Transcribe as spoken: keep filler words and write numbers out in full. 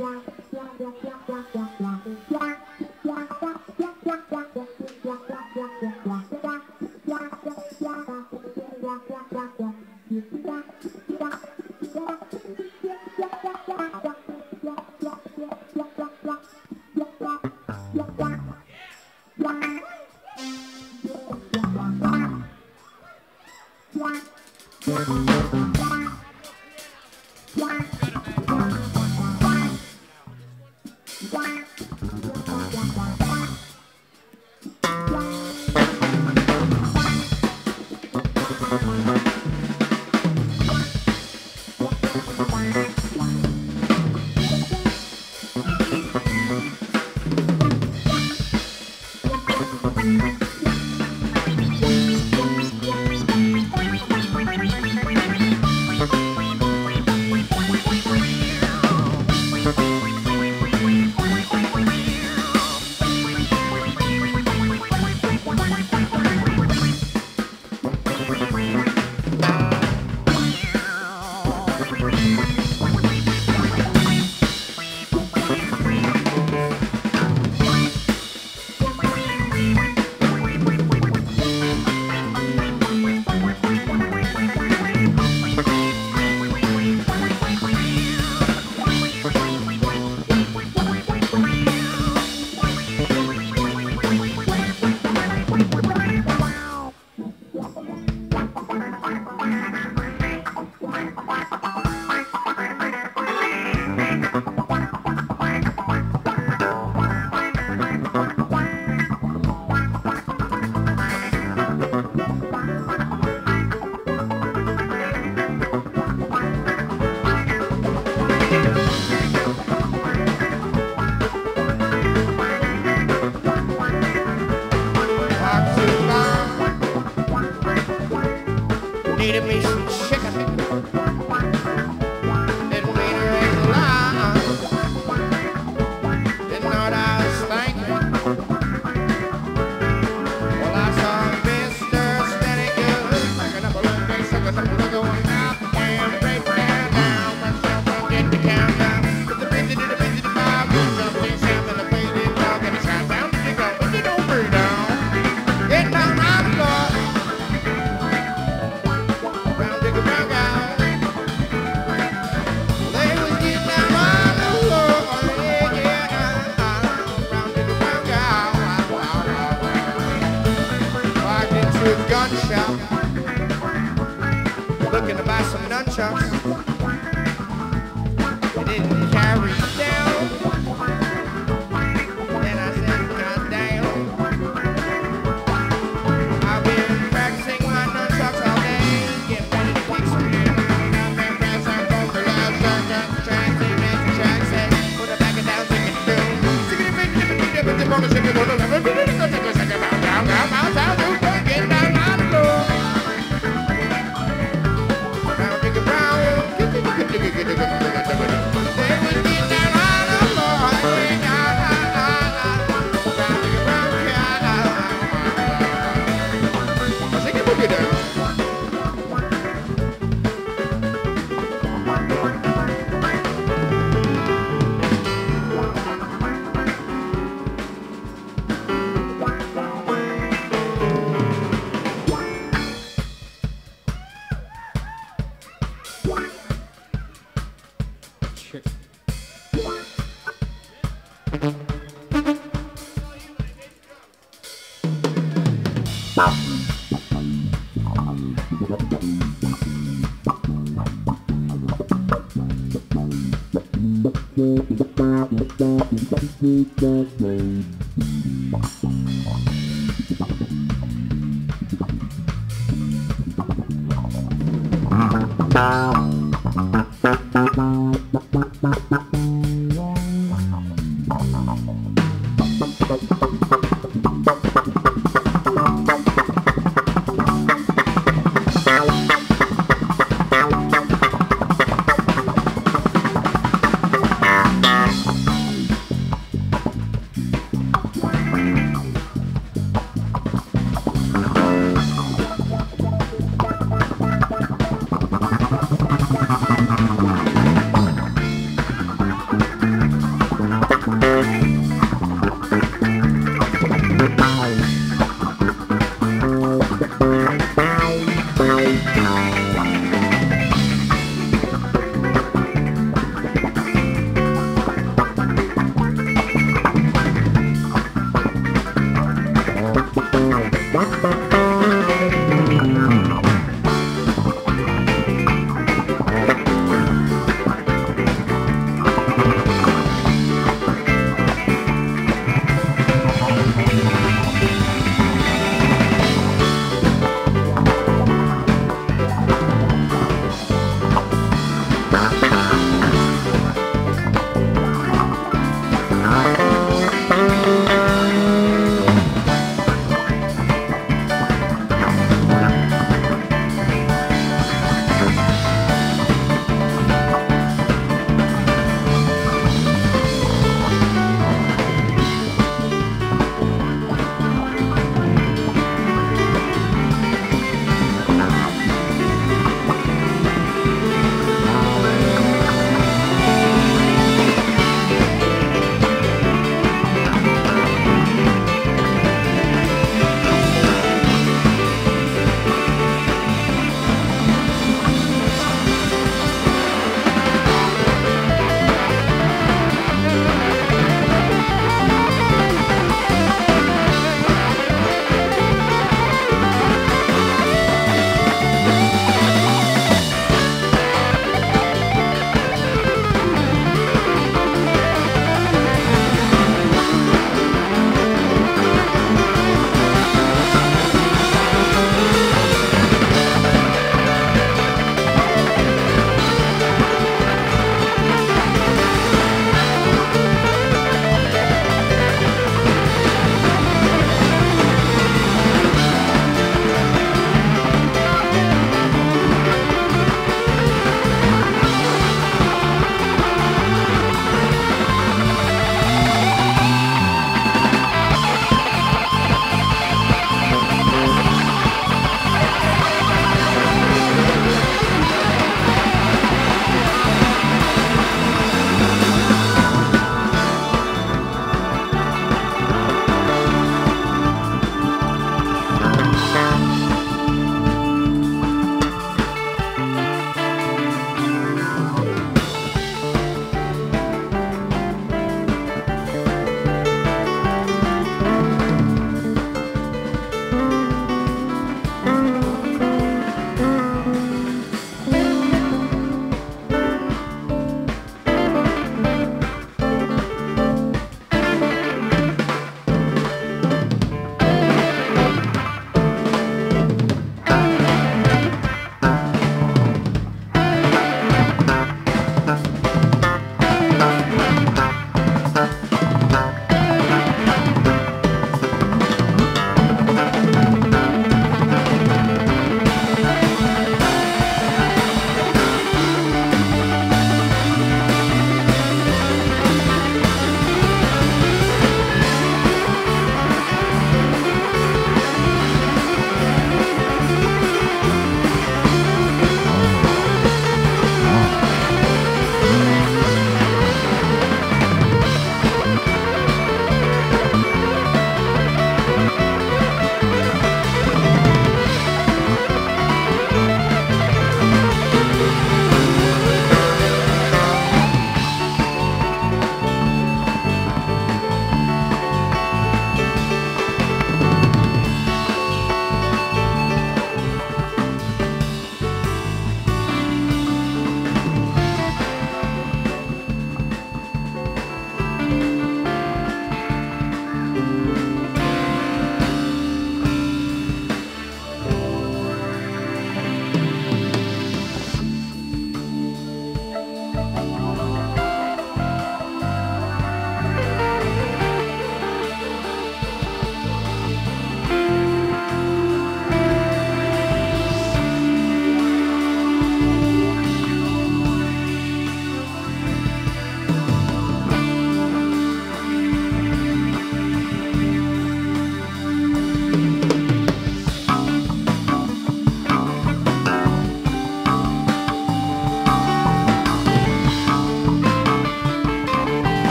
Needed me some chicken. Didn't mean to raise a lie. Didn't know what I was thinking. Well, I saw Mister Steady Good packing up a little big sucker, something going out and break down, down. Myself, I'll get the countdown. With the busy to the busy to five, with something something the place didn't talk and the sound down to the go, but you don't breathe down. Getting down on the floor. Gun shop, looking to buy some nunchucks. It didn't carry down. Then I said, God damn. I've been practicing my nunchucks all day. Getting ready to kick some in. I've been practicing both the last shotgun, trying to make the track set. Put it back and down, take it through. Stick it, make it, dip it, dip it, dip it, on the ship, it, on the level, dip it, go take a second, down, down, down, down, down, down, get down. Bye.